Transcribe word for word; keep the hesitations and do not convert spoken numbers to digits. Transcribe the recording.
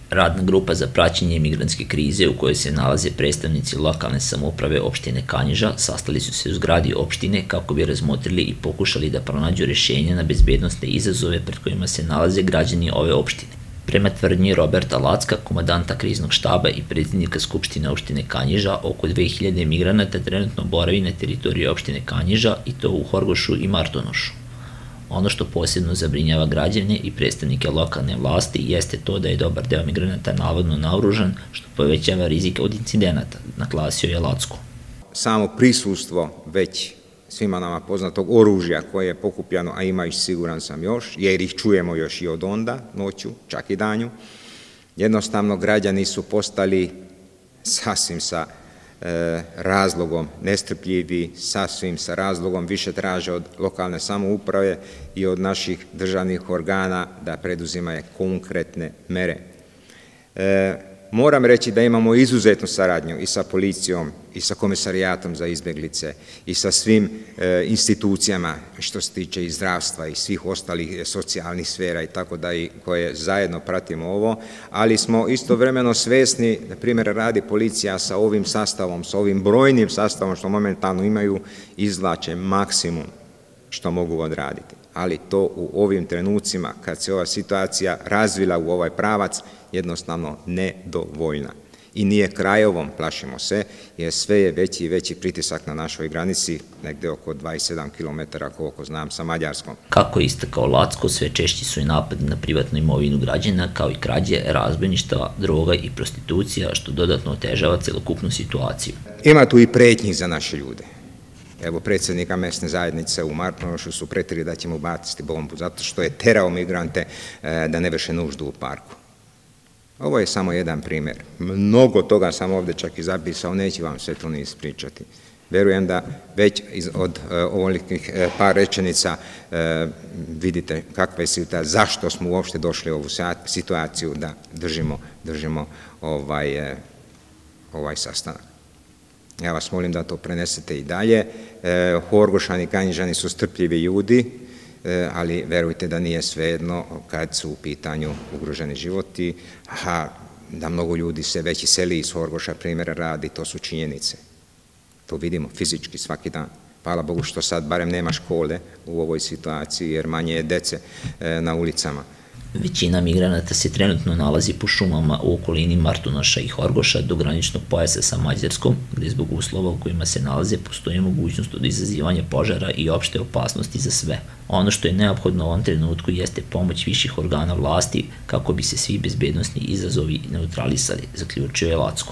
Radna grupa za praćenje migrantske krize u kojoj se nalaze predstavnici lokalne samouprave opštine Kanjiža sastali su se u zgradi opštine kako bi razmotrili i pokušali da pronađu rešenje na bezbednosne izazove pred kojima se nalaze građani ove opštine. Prema tvrdnji Roberta Lacka, komandanta kriznog štaba i predsjednika Skupštine opštine Kanjiža, oko dve hiljade migranata trenutno boravi na teritoriji opštine Kanjiža i to u Horgošu i Martonošu. Ono što posebno zabrinjava građane i predstavnike lokalne vlasti jeste to da je dobar deo migranata navodno naoružan, što povećava rizik od incidenata, naglasio je Lacko. Samo prisustvo već svima nama poznatog oružja koje je pokupljano, a ima ih siguran sam još, jer ih čujemo još i od onda, noću, čak i danju, jednostavno građani su postali sasvim sa razlogom nestrpljivi, sasvim sa razlogom više traže od lokalne samouprave i od naših državnih organa da preduzimaju konkretne mere. Moram reći da imamo izuzetnu saradnju i sa policijom i sa komisarijatom za izbjeglice i sa svim institucijama što se tiče i zdravstva i svih ostalih socijalnih sfera i tako da i koje zajedno pratimo ovo, ali smo istovremeno svesni, na primjer radi policija sa ovim sastavom, sa ovim brojnim sastavom što momentalno imaju, izvlače maksimum što mogu odraditi. Ali to u ovim trenucima kad se ova situacija razvila u ovaj pravac jednostavno nedovoljna. I nije kraj ovom, plašimo se, jer sve je veći i veći pritisak na našoj granici, negde oko dvadeset sedam kilometara, koliko znam, sa Mađarskom. Kako je istakao Lacko, sve češći su i napadi na privatnu imovinu građana, kao i krađe, razbojništva, droga i prostitucija, što dodatno otežava celokupnu situaciju. Ima tu i pretnji za naše ljude. Evo, predsjednika mesne zajednice u Martonošu su pretili da će mu baciti bombu, zato što je terao migrante da ne vrše nuždu u parku. Ovo je samo jedan primjer. Mnogo toga sam ovdje čak i zapisao, neću vam sve to ni ispričati. Verujem da već od ovolikih par rečenica vidite kakva je situacija, zašto smo uopšte došli u ovu situaciju da držimo ovaj sastanak. Ja vas molim da to prenesete i dalje. Horgošani i Kanjižani su strpljivi ljudi, ali verujte da nije svejedno kad su u pitanju ugroženi životi, a da mnogo ljudi se već iseli iz Horgoša, primjera radi, to su činjenice. To vidimo fizički svaki dan. Hvala Bogu što sad barem nema škole u ovoj situaciji, jer manje je dece na ulicama. Većina migranata se trenutno nalazi po šumama u okolini Martonoša i Horgoša do graničnog pojasa sa Mađarskom, gde zbog uslova u kojima se nalaze postoji mogućnost od izazivanja požara i opšte opasnosti za sve. Ono što je neophodno u ovom trenutku jeste pomoć viših organa vlasti kako bi se svi bezbednosni izazovi neutralisali, zaključio je Lacko.